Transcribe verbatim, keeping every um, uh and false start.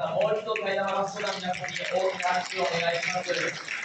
さん、もう一度替え玉ラストラン皆さんに大きな拍手をお願いします。